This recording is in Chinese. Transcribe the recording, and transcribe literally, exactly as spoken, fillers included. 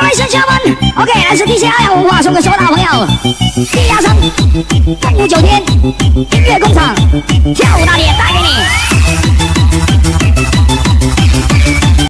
Ladies and gentlemen, OK， 来自地下阿阳文化送给所有大朋友。地下城动物酒店音乐工厂跳舞大碟带给你。